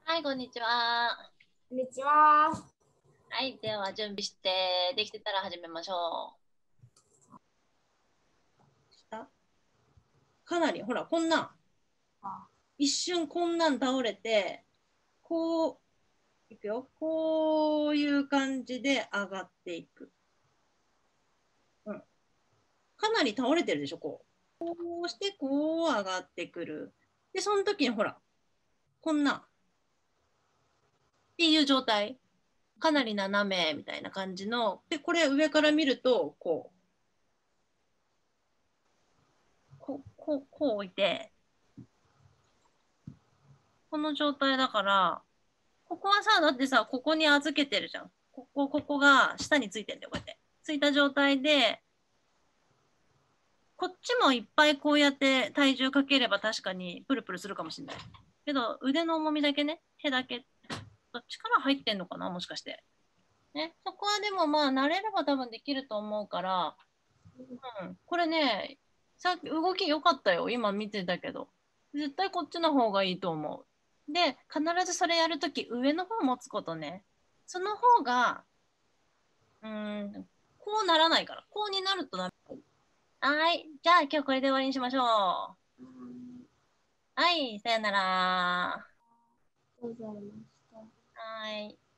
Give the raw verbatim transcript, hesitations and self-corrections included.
はい、こんにちは。 こんにちは。 はい、では準備して、できてたら始めましょ下かなり、ほら、こんなん、一瞬こんなん倒れて、こう、いくよ。こういう感じで上がっていく。うん。かなり倒れてるでしょ、こう。こうして、こう上がってくる。で、その時にほら、こんなん、っていう状態。かなり斜めみたいな感じの。で、これ上から見ると、こう、こう、こう、こう置いて、この状態だから、ここはさ、だってさ、ここに預けてるじゃん。ここ、ここが下についてんだよ、こうやって。ついた状態で、こっちもいっぱいこうやって体重かければ確かにプルプルするかもしれない。けど、腕の重みだけね、手だけ、どっちから入ってんのかな、もしかして。ね、そこはでもまあ、慣れれば多分できると思うから、うん、これね、さっき動き良かったよ、今見てたけど。絶対こっちの方がいいと思う。で、必ずそれやるとき、上の方持つことね。その方が、うーん、こうならないから。こうになるとダメ。はい。じゃあ今日これで終わりにしましょう。はい。さよなら。 ございました。 はい。